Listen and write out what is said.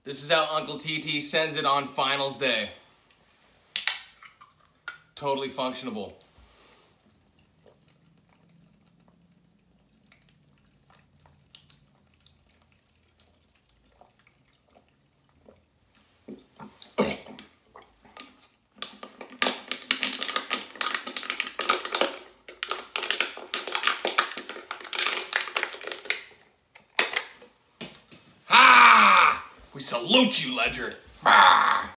This is how Uncle TT sends it on finals day. Totally functionable. We salute you, Ledger.